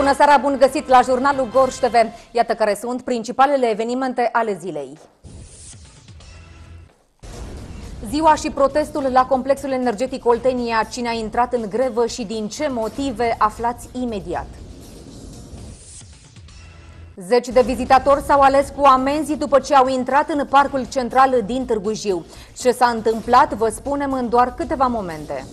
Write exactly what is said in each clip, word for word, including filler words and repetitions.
Bună seara, bun găsit la jurnalul Gorj T V. Iată care sunt principalele evenimente ale zilei. Ziua și protestul la complexul energetic Oltenia. Cine a intrat în grevă și din ce motive, aflați imediat. Zeci de vizitatori s-au ales cu amenzi după ce au intrat în parcul central din Târgu Jiu. Ce s-a întâmplat vă spunem în doar câteva momente.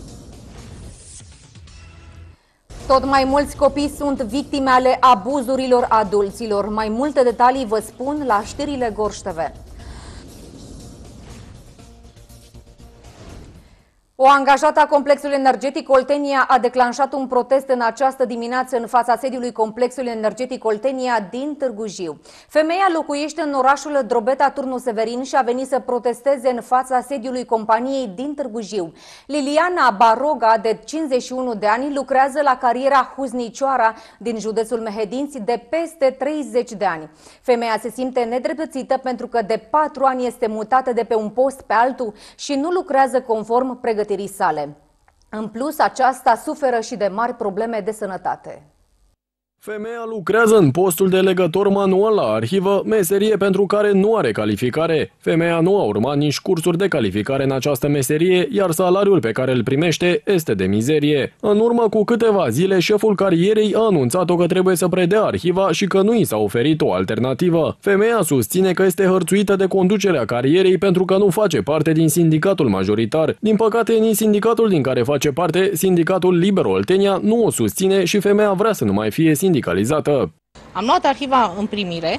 Tot mai mulți copii sunt victime ale abuzurilor adulților. Mai multe detalii vă spun la știrile Gorj T V. O angajată a complexului energetic Oltenia a declanșat un protest în această dimineață în fața sediului complexului energetic Oltenia din Târgu Jiu. Femeia locuiește în orașul Drobeta Turnu Severin și a venit să protesteze în fața sediului companiei din Târgu Jiu. Liliana Baroga, de cincizeci și unu de ani, lucrează la cariera Huznicioara din județul Mehedinți de peste treizeci de ani. Femeia se simte nedreptățită pentru că de patru ani este mutată de pe un post pe altul și nu lucrează conform pregătirii sale. În plus, aceasta suferă și de mari probleme de sănătate. Femeia lucrează în postul de legător manual la arhivă, meserie pentru care nu are calificare. Femeia nu a urmat nici cursuri de calificare în această meserie, iar salariul pe care îl primește este de mizerie. În urmă cu câteva zile, șeful carierei a anunțat-o că trebuie să predea arhiva și că nu i s-a oferit o alternativă. Femeia susține că este hărțuită de conducerea carierei pentru că nu face parte din sindicatul majoritar. Din păcate, nici sindicatul din care face parte, Sindicatul Liber Oltenia, nu o susține și femeia vrea să nu mai fie sindicată. Sindicalizată. Am luat arhiva în primire.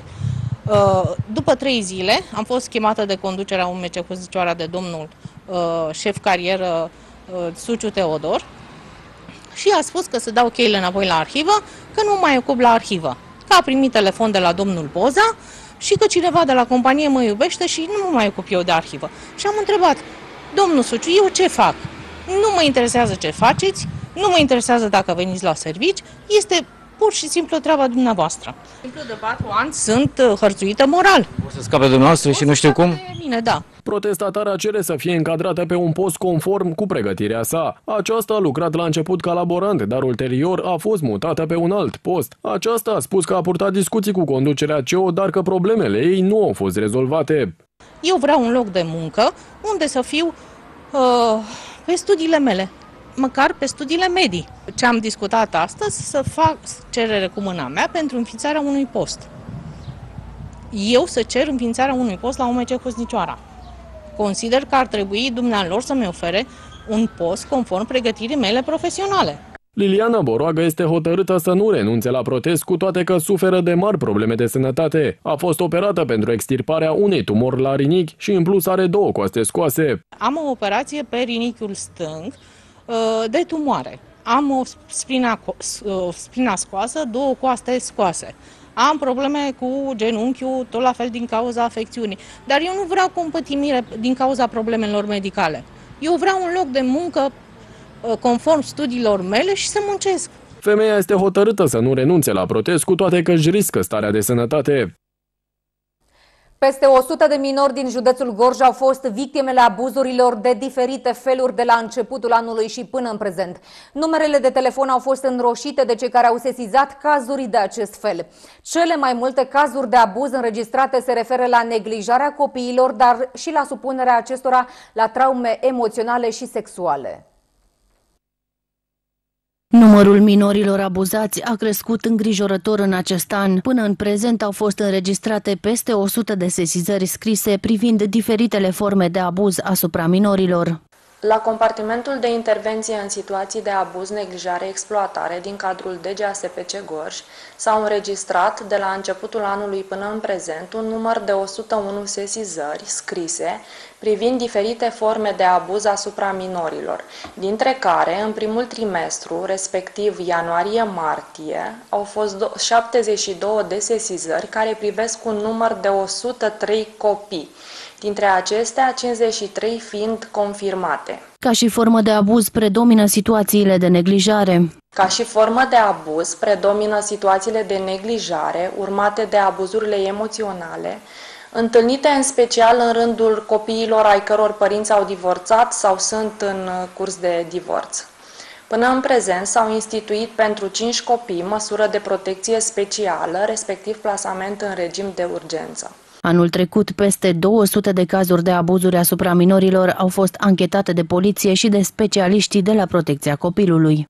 După trei zile am fost chemată de conducerea U M C Huznicioara de domnul șef carieră Suciu Teodor și a spus că să dau cheile înapoi la arhivă, că nu mai ocup la arhivă, că a primit telefon de la domnul Boza și că cineva de la companie mă iubește și nu mă mai ocup eu de arhivă. Și am întrebat, domnul Suciu, eu ce fac? Nu mă interesează ce faceți, nu mă interesează dacă veniți la servici, este pur și simplu treaba dumneavoastră. Simplu de patru ani sunt hărțuită moral. O să scape dumneavoastră și nu știu cum? Bine, da. Protestatarea cere să fie încadrată pe un post conform cu pregătirea sa. Aceasta a lucrat la început ca laborant, dar ulterior a fost mutată pe un alt post. Aceasta a spus că a purtat discuții cu conducerea C E O, dar că problemele ei nu au fost rezolvate. Eu vreau un loc de muncă unde să fiu uh, pe studiile mele. Măcar pe studiile medii. Ce am discutat astăzi, să fac cerere cu mâna mea pentru înființarea unui post. Eu să cer înființarea unui post la U M C Huznicioara. Consider că ar trebui dumnealor să-mi ofere un post conform pregătirii mele profesionale. Liliana Boroagă este hotărâtă să nu renunțe la protest, cu toate că suferă de mari probleme de sănătate. A fost operată pentru extirparea unei tumori la rinichi și în plus are două coaste scoase. Am o operație pe rinichiul stâng de tumoare. Am o spina, spina scoasă, două coaste scoase. Am probleme cu genunchiul, tot la fel din cauza afecțiunii. Dar eu nu vreau compătimire din cauza problemelor medicale. Eu vreau un loc de muncă conform studiilor mele și să muncesc. Femeia este hotărâtă să nu renunțe la protest, cu toate că își riscă starea de sănătate. Peste o sută de minori din județul Gorj au fost victimele abuzurilor de diferite feluri de la începutul anului și până în prezent. Numerele de telefon au fost înroșite de cei care au sesizat cazuri de acest fel. Cele mai multe cazuri de abuz înregistrate se referă la neglijarea copiilor, dar și la supunerea acestora la traume emoționale și sexuale. Numărul minorilor abuzați a crescut îngrijorător în acest an. Până în prezent au fost înregistrate peste o sută de sesizări scrise privind diferitele forme de abuz asupra minorilor. La compartimentul de intervenție în situații de abuz, neglijare, exploatare din cadrul D G A S P C Gorj s-au înregistrat de la începutul anului până în prezent un număr de o sută unu sesizări scrise privind diferite forme de abuz asupra minorilor, dintre care în primul trimestru, respectiv ianuarie-martie, au fost șaptezeci și două de sesizări care privesc un număr de o sută trei copii, dintre acestea cincizeci și trei fiind confirmate. Ca și formă de abuz predomină situațiile de neglijare. Ca și formă de abuz predomină situațiile de neglijare, urmate de abuzurile emoționale, întâlnite în special în rândul copiilor ai căror părinți au divorțat sau sunt în curs de divorț. Până în prezent s-au instituit pentru cinci copii măsură de protecție specială, respectiv plasament în regim de urgență. Anul trecut, peste două sute de cazuri de abuzuri asupra minorilor au fost anchetate de poliție și de specialiștii de la Protecția Copilului.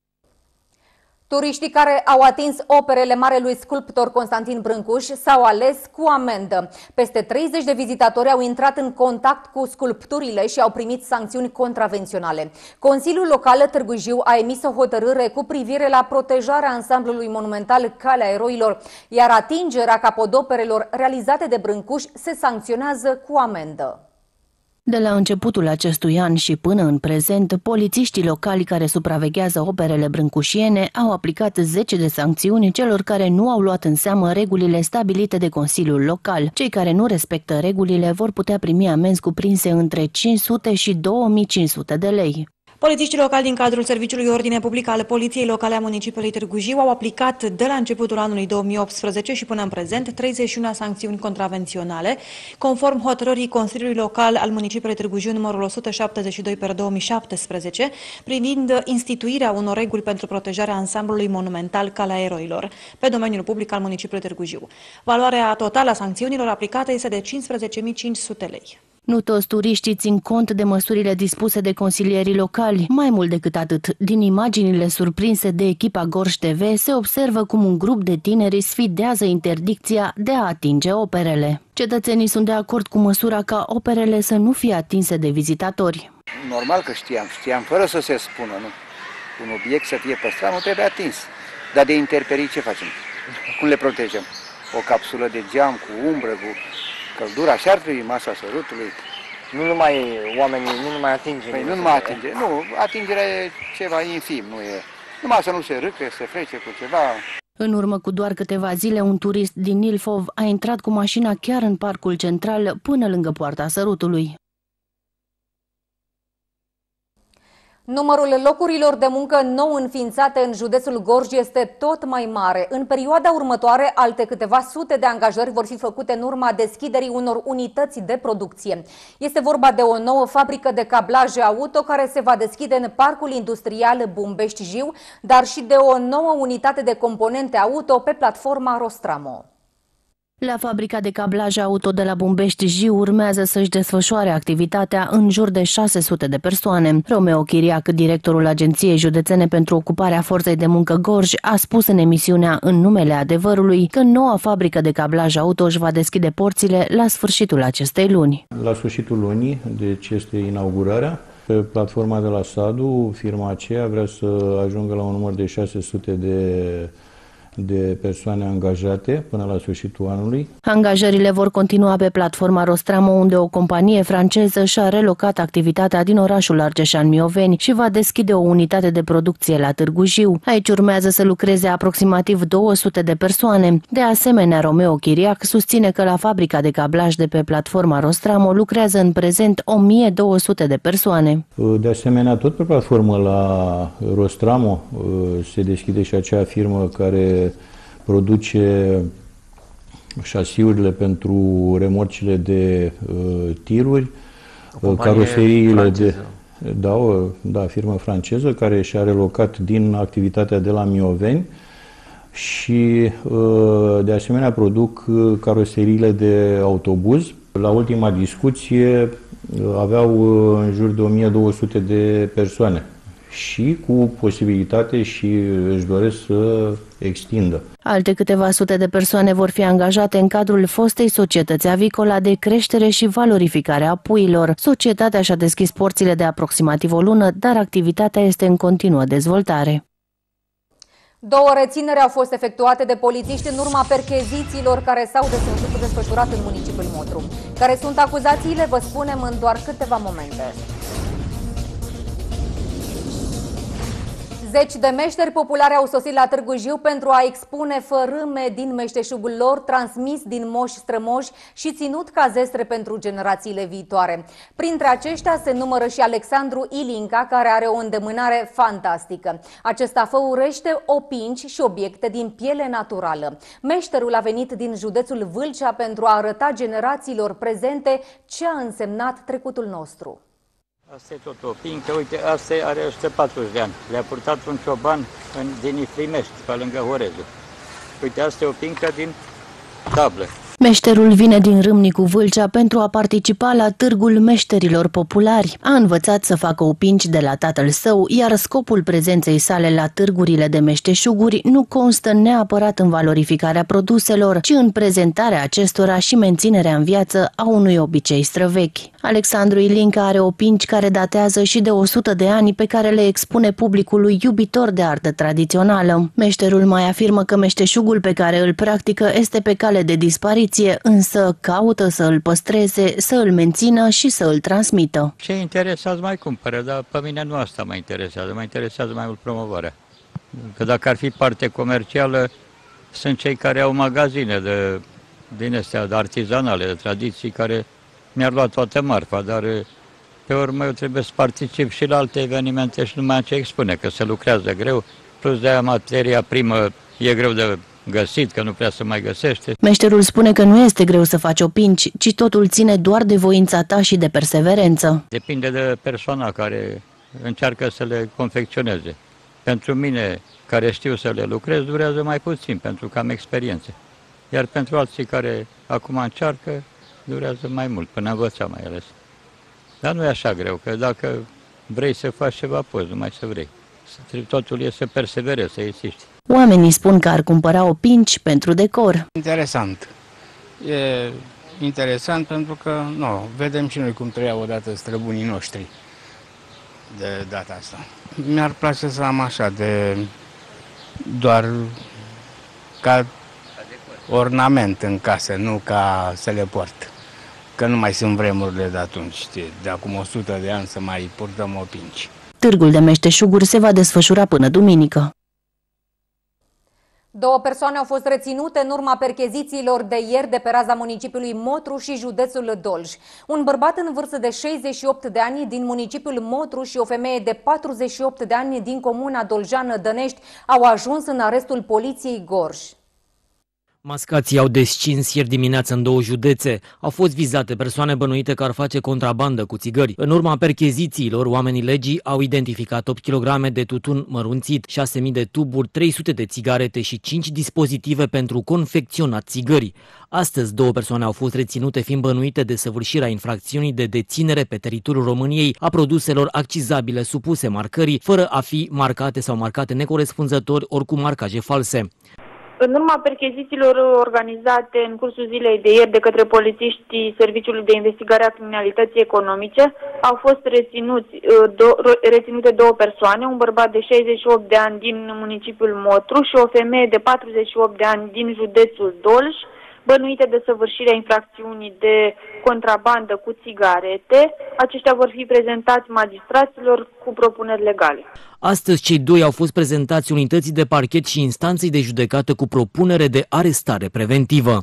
Turiștii care au atins operele marelui sculptor Constantin Brâncuș s-au ales cu amendă. Peste treizeci de vizitatori au intrat în contact cu sculpturile și au primit sancțiuni contravenționale. Consiliul Local Târgu Jiu a emis o hotărâre cu privire la protejarea ansamblului monumental Calea Eroilor, iar atingerea capodoperelor realizate de Brâncuș se sancționează cu amendă. De la începutul acestui an și până în prezent, polițiștii locali care supraveghează operele brâncușiene au aplicat zece de sancțiuni celor care nu au luat în seamă regulile stabilite de Consiliul Local. Cei care nu respectă regulile vor putea primi amenzi cuprinse între cinci sute și două mii cinci sute de lei. Polițiștii locali din cadrul Serviciului Ordine Publică al Poliției Locale a municipiului Târgu Jiu au aplicat de la începutul anului două mii optsprezece și până în prezent treizeci și unu sancțiuni contravenționale, conform hotărârii Consiliului Local al municipiului Târgu Jiu numărul o sută șaptezeci și doi pe două mii șaptesprezece, privind instituirea unor reguli pentru protejarea ansamblului monumental Calea Eroilor pe domeniul public al municipiului Târgu Jiu. Valoarea totală a sancțiunilor aplicate este de cincisprezece mii cinci sute lei. Nu toți turiștii țin cont de măsurile dispuse de consilierii locali. Mai mult decât atât, din imaginile surprinse de echipa Gorj T V se observă cum un grup de tineri sfidează interdicția de a atinge operele. Cetățenii sunt de acord cu măsura ca operele să nu fie atinse de vizitatori. Normal că știam, știam fără să se spună, nu? Un obiect să fie păstrat nu trebuie atins. Dar de interperii ce facem? Cum le protejăm? O capsulă de geam cu umbră, cu căldură, așa ar trebui masa sărutului. Nu numai oamenii, nu numai atinge. Păi nu numai atinge, nu, atingerea e ceva infim, nu e. Numai să nu se râcă, se frece cu ceva. În urmă cu doar câteva zile, un turist din Ilfov a intrat cu mașina chiar în parcul central, până lângă Poarta Sărutului. Numărul locurilor de muncă nou înființate în județul Gorj este tot mai mare. În perioada următoare, alte câteva sute de angajări vor fi făcute în urma deschiderii unor unități de producție. Este vorba de o nouă fabrică de cablaje auto care se va deschide în Parcul Industrial Bumbești-Jiu, dar și de o nouă unitate de componente auto pe platforma Rostramo. La fabrica de cablaje auto de la Bumbești-Jiu urmează să-și desfășoare activitatea în jur de șase sute de persoane. Romeo Chiriac, directorul Agenției Județene pentru Ocuparea Forței de Muncă Gorj, a spus în emisiunea În numele adevărului că noua fabrică de cablaje auto își va deschide porțile la sfârșitul acestei luni. La sfârșitul lunii, deci este inaugurarea. Pe platforma de la Sadu, firma aceea vrea să ajungă la un număr de șase sute de de persoane angajate până la sfârșitul anului. Angajările vor continua pe platforma Rostramo, unde o companie franceză și-a relocat activitatea din orașul Argeșan-Mioveni și va deschide o unitate de producție la Târgu Jiu. Aici urmează să lucreze aproximativ două sute de persoane. De asemenea, Romeo Chiriac susține că la fabrica de cablaj de pe platforma Rostramo lucrează în prezent o mie două sute de persoane. De asemenea, tot pe platformă la Rostramo se deschide și acea firmă care produce șasiurile pentru remorcile de uh, tiruri, caroseriile de da, o, da, firmă franceză care și-a relocat din activitatea de la Mioveni și uh, de asemenea produc caroseriile de autobuz. La ultima discuție uh, aveau uh, în jur de o mie două sute de persoane și cu posibilitate și își doresc să extindă. Alte câteva sute de persoane vor fi angajate în cadrul fostei societăți Avicola de creștere și valorificare a puiilor. Societatea și-a deschis porțile de aproximativ o lună, dar activitatea este în continuă dezvoltare. Două rețineri au fost efectuate de polițiști în urma perchezițiilor care s-au desfășurat în municipiul Motru. Care sunt acuzațiile, vă spunem în doar câteva momente. Zeci de meșteri populare au sosit la Târgu Jiu pentru a expune fărâme din meșteșugul lor, transmis din moși strămoși și ținut ca zestre pentru generațiile viitoare. Printre aceștia se numără și Alexandru Ilinca, care are o îndemânare fantastică. Acesta făurește opinci și obiecte din piele naturală. Meșterul a venit din județul Vâlcea pentru a arăta generațiilor prezente ce a însemnat trecutul nostru. Asta e tot o pincă, uite, asta are o sută patruzeci de ani. Le-a purtat un cioban în, din Iflimești, pe lângă Horezu. Uite, asta e o pincă din tablă. Meșterul vine din Râmnicu Vâlcea pentru a participa la Târgul Meșterilor Populari. A învățat să facă opinci de la tatăl său, iar scopul prezenței sale la târgurile de meșteșuguri nu constă neapărat în valorificarea produselor, ci în prezentarea acestora și menținerea în viață a unui obicei străvechi. Alexandru Ilinca are opinci care datează și de o sută de ani, pe care le expune publicului iubitor de artă tradițională. Meșterul mai afirmă că meșteșugul pe care îl practică este pe cale de dispariție, însă caută să îl păstreze, să îl mențină și să îl transmită. Ce interesează mai cumpără, dar pe mine nu asta mă interesează, mă interesează mai mult promovarea. Că dacă ar fi parte comercială, sunt cei care au magazine de, din astea, de artizanale, de tradiții, care mi-ar lua toată marfa, dar pe urmă eu trebuie să particip și la alte evenimente și numai ce expune, că se lucrează greu, plus de-aia materia primă e greu de găsit, că nu prea se mai găsește. Meșterul spune că nu este greu să faci opinci, ci totul ține doar de voința ta și de perseverență. Depinde de persoana care încearcă să le confecționeze. Pentru mine, care știu să le lucrez, durează mai puțin, pentru că am experiențe. Iar pentru alții care acum încearcă, durează mai mult, până învăța mai ales. Dar nu e așa greu, că dacă vrei să faci ceva, poți, numai să vrei. Totul e să perseverezi, să insisti. Oamenii spun că ar cumpăra opinci pentru decor. Interesant. E interesant pentru că, nu, vedem și noi cum trăiau odată străbunii noștri de data asta. Mi-ar place să am așa, de doar ca ornament în casă, nu ca să le port. Că nu mai sunt vremurile de atunci, știi, de acum o sută de ani să mai purtăm opinci. Târgul de meșteșuguri se va desfășura până duminică. Două persoane au fost reținute în urma perchezițiilor de ieri de pe raza municipiului Motru și județul Dolj. Un bărbat în vârstă de șaizeci și opt de ani din municipiul Motru și o femeie de patruzeci și opt de ani din comuna doljeană Dănești au ajuns în arestul poliției Gorj. Mascații au descins ieri dimineață în două județe. Au fost vizate persoane bănuite că ar face contrabandă cu țigări. În urma perchezițiilor, oamenii legii au identificat opt kilograme de tutun mărunțit, șase mii de tuburi, trei sute de țigarete și cinci dispozitive pentru confecționat țigări. Astăzi, două persoane au fost reținute fiind bănuite de săvârșirea infracțiunii de deținere pe teritoriul României a produselor accizabile supuse marcării, fără a fi marcate sau marcate necorespunzător ori cu marcaje false. În urma perchezițiilor organizate în cursul zilei de ieri de către polițiștii Serviciului de Investigare a Criminalității Economice, au fost reținuți, do, reținute două persoane, un bărbat de șaizeci și opt de ani din municipiul Motru și o femeie de patruzeci și opt de ani din județul Dolj, bănuite de săvârșirea infracțiunii de contrabandă cu țigarete. Aceștia vor fi prezentați magistraților cu propuneri legale. Astăzi, cei doi au fost prezentați unității de parchet și instanței de judecată cu propunere de arestare preventivă.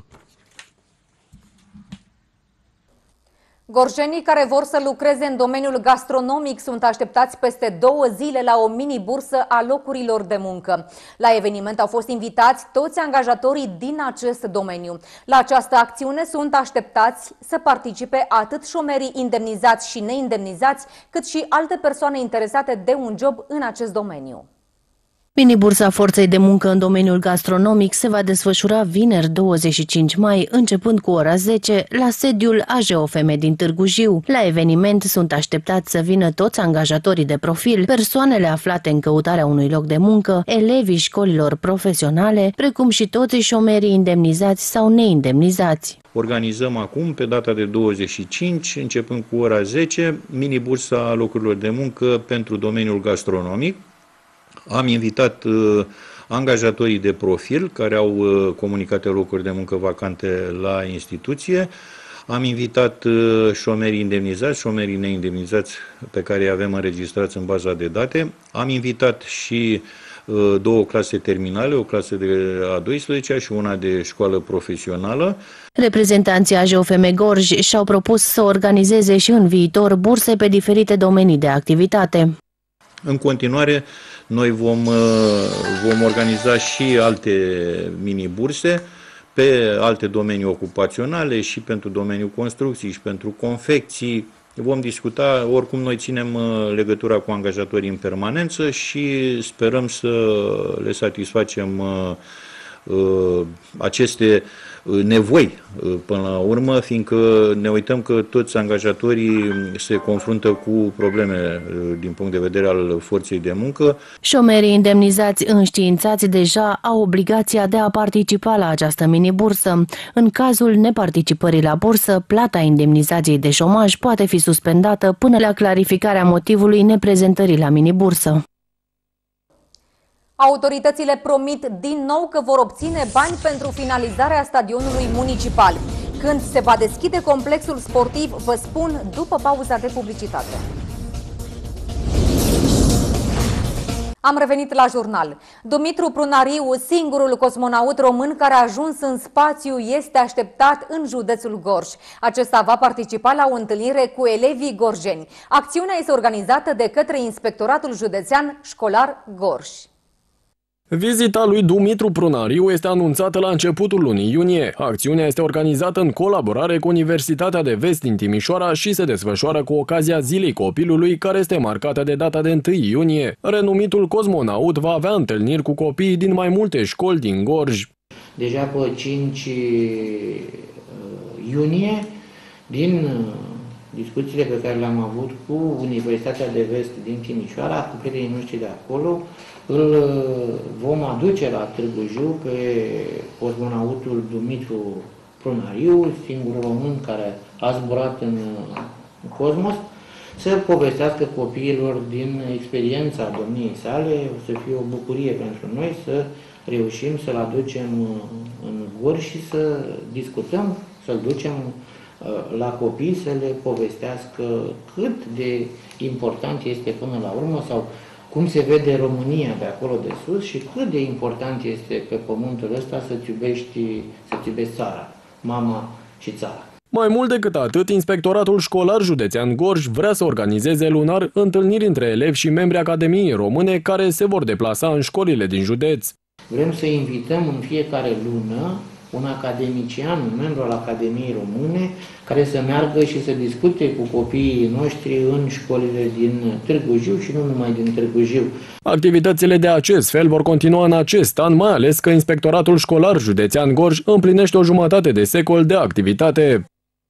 Gorjenii care vor să lucreze în domeniul gastronomic sunt așteptați peste două zile la o mini-bursă a locurilor de muncă. La eveniment au fost invitați toți angajatorii din acest domeniu. La această acțiune sunt așteptați să participe atât șomerii indemnizați și neindemnizați, cât și alte persoane interesate de un job în acest domeniu. Mini-bursa forței de muncă în domeniul gastronomic se va desfășura vineri douăzeci și cinci mai, începând cu ora zece, la sediul A J O F M din Târgu Jiu. La eveniment sunt așteptați să vină toți angajatorii de profil, persoanele aflate în căutarea unui loc de muncă, elevii școlilor profesionale, precum și toți șomerii indemnizați sau neindemnizați. Organizăm acum, pe data de douăzeci și cinci, începând cu ora zece, mini-bursa locurilor de muncă pentru domeniul gastronomic. Am invitat uh, angajatorii de profil care au uh, comunicate locuri de muncă vacante la instituție. Am invitat uh, șomerii indemnizați, șomerii neindemnizați pe care îi avem înregistrați în baza de date. Am invitat și uh, două clase terminale, o clasă de a douăsprezecea și una de școală profesională. Reprezentanții A J O F M Gorj și-au propus să organizeze și în viitor burse pe diferite domenii de activitate. În continuare, noi vom, vom organiza și alte mini-burse pe alte domenii ocupaționale și pentru domeniul construcții și pentru confecții vom discuta, oricum noi ținem legătura cu angajatorii în permanență și sperăm să le satisfacem aceste nevoi până la urmă, fiindcă ne uităm că toți angajatorii se confruntă cu probleme din punct de vedere al forței de muncă. Șomerii indemnizați înștiințați deja au obligația de a participa la această mini-bursă. În cazul neparticipării la bursă, plata indemnizației de șomaj poate fi suspendată până la clarificarea motivului neprezentării la mini-bursă. Autoritățile promit din nou că vor obține bani pentru finalizarea stadionului municipal. Când se va deschide complexul sportiv, vă spun după pauza de publicitate. Am revenit la jurnal. Dumitru Prunariu, singurul cosmonaut român care a ajuns în spațiu, este așteptat în județul Gorj. Acesta va participa la o întâlnire cu elevii gorjeni. Acțiunea este organizată de către Inspectoratul Județean Școlar Gorj. Vizita lui Dumitru Prunariu este anunțată la începutul lunii iunie. Acțiunea este organizată în colaborare cu Universitatea de Vest din Timișoara și se desfășoară cu ocazia Zilei Copilului, care este marcată de data de întâi iunie. Renumitul cosmonaut va avea întâlniri cu copiii din mai multe școli din Gorj. Deja pe cinci iunie, din discuțiile pe care le-am avut cu Universitatea de Vest din Timișoara, cu prietenii noștri de acolo, îl vom aduce la Târgu Jiu pe cosmonautul Dumitru Prunariu, singurul român care a zburat în cosmos, să povestească copiilor din experiența domniei sale. O să fie o bucurie pentru noi să reușim să-l aducem în Gorj și să discutăm, să-l ducem la copii, să le povestească cât de important este până la urmă sau cum se vede România de acolo de sus și cât de important este pe pământul ăsta să-ți iubești, să-ți iubești țara, mama și țara. Mai mult decât atât, Inspectoratul Școlar Județean Gorj vrea să organizeze lunar întâlniri între elevi și membri Academiei Române care se vor deplasa în școlile din județ. Vrem să invităm în fiecare lună un academician, un membru al Academiei Române, care să meargă și să discute cu copiii noștri în școlile din Târgu Jiu și nu numai din Târgu Jiu. Activitățile de acest fel vor continua în acest an, mai ales că Inspectoratul Școlar Județean Gorj împlinește o jumătate de secol de activitate.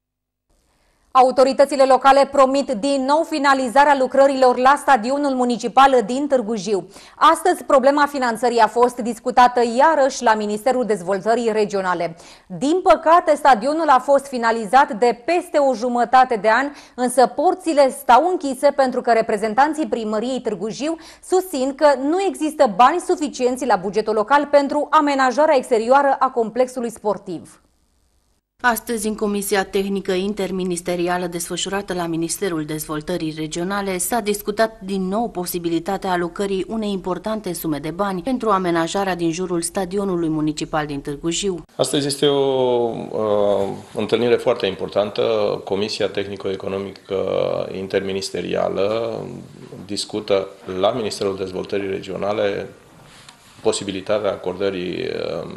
Autoritățile locale promit din nou finalizarea lucrărilor la stadionul municipal din Târgu Jiu. Astăzi, problema finanțării a fost discutată iarăși la Ministerul Dezvoltării Regionale. Din păcate, stadionul a fost finalizat de peste o jumătate de an, însă porțile stau închise pentru că reprezentanții primăriei Târgu Jiu susțin că nu există bani suficienți la bugetul local pentru amenajarea exterioară a complexului sportiv. Astăzi, în Comisia Tehnică Interministerială desfășurată la Ministerul Dezvoltării Regionale, s-a discutat din nou posibilitatea alocării unei importante sume de bani pentru amenajarea din jurul stadionului municipal din Târgu Jiu. Astăzi este o uh, întâlnire foarte importantă. Comisia Tehnico-Economică Interministerială discută la Ministerul Dezvoltării Regionale posibilitatea acordării uh,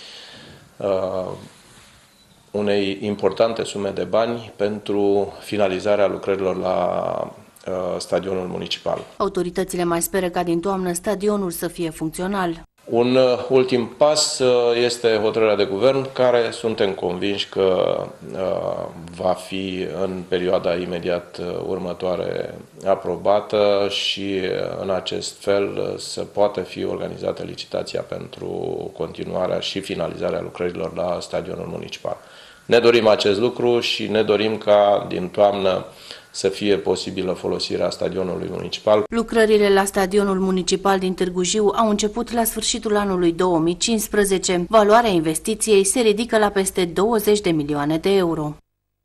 uh, unei importante sume de bani pentru finalizarea lucrărilor la uh, stadionul municipal. Autoritățile mai speră ca din toamnă stadionul să fie funcțional. Un uh, ultim pas uh, este hotărârea de guvern, care suntem convinși că uh, va fi în perioada imediat uh, următoare aprobată și uh, în acest fel uh, să poată fi organizată licitația pentru continuarea și finalizarea lucrărilor la stadionul municipal. Ne dorim acest lucru și ne dorim ca din toamnă să fie posibilă folosirea stadionului municipal. Lucrările la stadionul municipal din Târgu Jiu au început la sfârșitul anului două mii cincisprezece. Valoarea investiției se ridică la peste douăzeci de milioane de euro.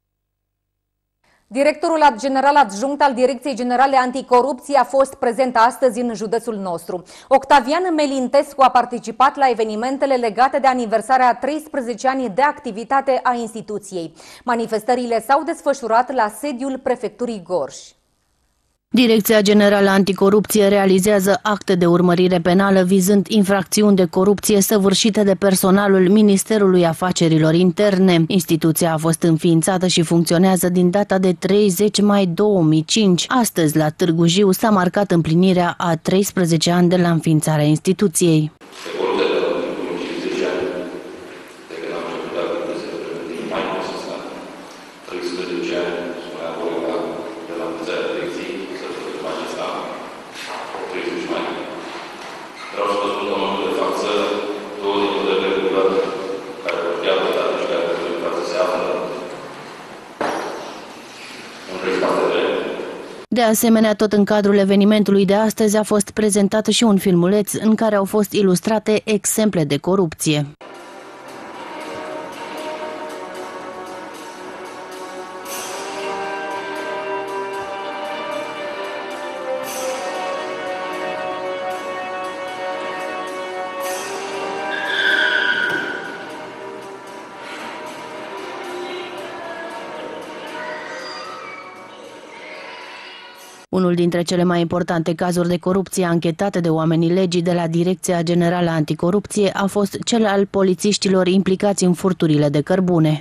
Directorul general adjunct al Direcției Generale Anticorupție a fost prezent astăzi în județul nostru. Octavian Melintescu a participat la evenimentele legate de aniversarea a treisprezece ani de activitate a instituției. Manifestările s-au desfășurat la sediul Prefecturii Gorj. Direcția Generală Anticorupție realizează acte de urmărire penală vizând infracțiuni de corupție săvârșite de personalul Ministerului Afacerilor Interne. Instituția a fost înființată și funcționează din data de treizeci mai două mii cinci. Astăzi, la Târgu Jiu, s-a marcat împlinirea a treisprezece ani de la înființarea instituției. De asemenea, tot în cadrul evenimentului de astăzi a fost prezentat și un filmuleț în care au fost ilustrate exemple de corupție. Unul dintre cele mai importante cazuri de corupție anchetate de oamenii legii de la Direcția Generală Anticorupție a fost cel al polițiștilor implicați în furturile de cărbune.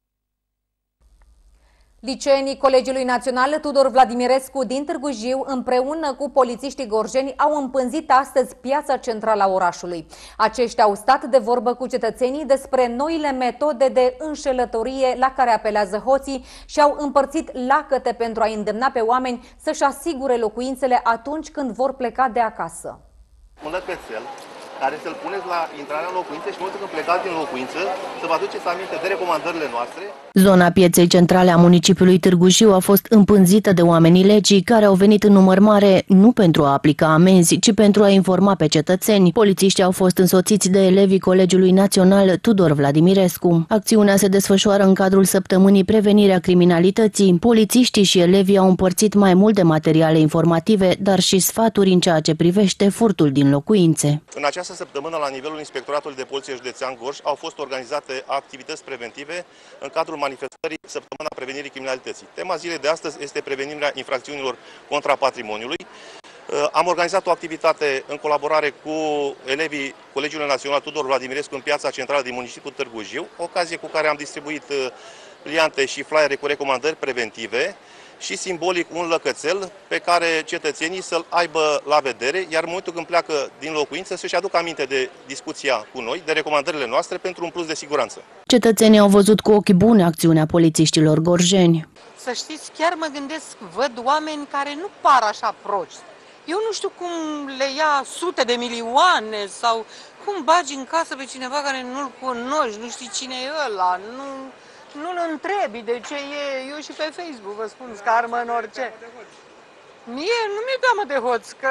Liceenii Colegiului Național Tudor Vladimirescu din Târgu Jiu, împreună cu polițiștii gorjeni, au împânzit astăzi piața centrală a orașului. Aceștia au stat de vorbă cu cetățenii despre noile metode de înșelătorie la care apelează hoții și au împărțit lacăte pentru a îndemna pe oameni să-și asigure locuințele atunci când vor pleca de acasă. Un lăcățel care să-l puneți la intrarea în locuință și în momentul când plecați din locuință să vă aduceți aminte de recomandările noastre. Zona pieței centrale a municipiului Târgu Jiu a fost împânzită de oamenii legii care au venit în număr mare nu pentru a aplica amenzi, ci pentru a informa pe cetățeni. Polițiștii au fost însoțiți de elevii Colegiului Național Tudor Vladimirescu. Acțiunea se desfășoară în cadrul săptămânii Prevenirea Criminalității. Polițiștii și elevii au împărțit mai multe materiale informative, dar și sfaturi în ceea ce privește furtul din locuințe. În această săptămână, la nivelul Inspectoratului de Poliție Județean Gorj, au fost organizate activități preventive în cadrul manifestării Săptămâna Prevenirii Criminalității. Tema zilei de astăzi este prevenirea infracțiunilor contra patrimoniului. Am organizat o activitate în colaborare cu elevii Colegiului Național Tudor Vladimirescu în piața centrală din municipiul Târgu Jiu, ocazie cu care am distribuit pliante și flyere cu recomandări preventive și simbolic un lăcățel pe care cetățenii să-l aibă la vedere, iar în momentul când pleacă din locuință să-și aducă aminte de discuția cu noi, de recomandările noastre pentru un plus de siguranță. Cetățenii au văzut cu ochi buni acțiunea polițiștilor gorjeni. Să știți, chiar mă gândesc, văd oameni care nu par așa proști. Eu nu știu cum le ia sute de milioane sau cum bagi în casă pe cineva care nu-l cunoști, nu știi cine e ăla, nu... Nu-l întrebi de ce e, eu și pe Facebook vă spun, scarmă în orice. Mie nu mi-e teamă de hoț, că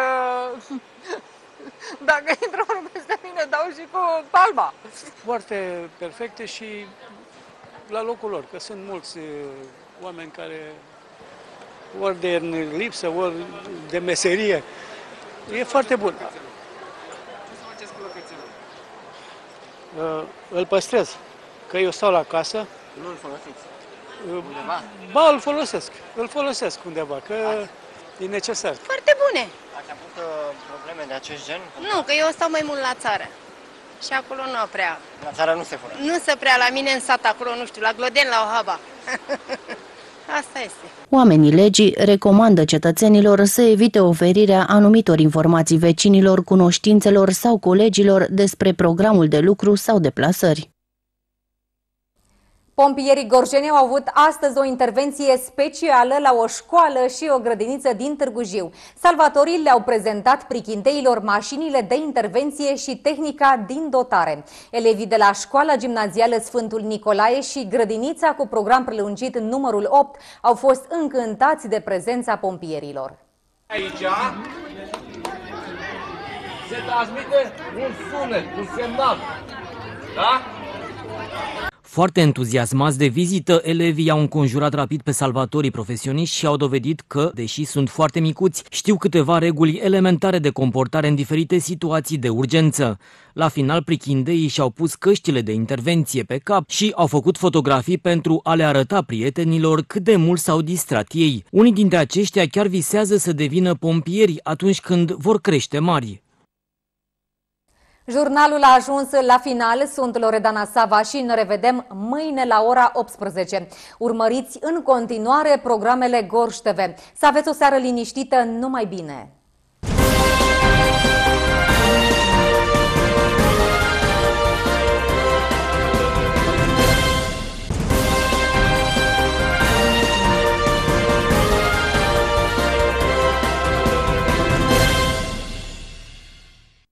dacă intră unul peste mine, dau și cu palma. Foarte perfecte și la locul lor, că sunt mulți oameni care ori de lipsă, ori de meserie. E foarte bun. Ce faceți cu lăcățelul? Îl păstrez, că eu stau la casă. Nu îl folosiți? Undeva? Ba, îl folosesc. Îl folosesc undeva, că Ați? e necesar. Foarte bune. Ați avut uh, probleme de acest gen? Nu, că eu stau mai mult la țară. Și acolo nu prea. La țară nu se fură? Nu se prea, la mine în sat, acolo, nu știu, la Glodeni, la Ohaba. Asta este. Oamenii legii recomandă cetățenilor să evite oferirea anumitor informații vecinilor, cunoștințelor sau colegilor despre programul de lucru sau deplasări. Pompierii gorjeni au avut astăzi o intervenție specială la o școală și o grădiniță din Târgu Jiu. Salvatorii le-au prezentat prichinteilor mașinile de intervenție și tehnica din dotare. Elevii de la școala gimnazială Sfântul Nicolae și grădinița cu program prelungit în numărul opt au fost încântați de prezența pompierilor. Aici se transmite un sunet, un semnal, da? Foarte entuziasmați de vizită, elevii au înconjurat rapid pe salvatorii profesioniști și au dovedit că, deși sunt foarte micuți, știu câteva reguli elementare de comportare în diferite situații de urgență. La final, prichindeii și-au pus căștile de intervenție pe cap și au făcut fotografii pentru a le arăta prietenilor cât de mult s-au distrat ei. Unii dintre aceștia chiar visează să devină pompieri atunci când vor crește mari. Jurnalul a ajuns la final, sunt Loredana Sava și ne revedem mâine la ora optsprezece. Urmăriți în continuare programele Gorj T V. Să aveți o seară liniștită, numai bine!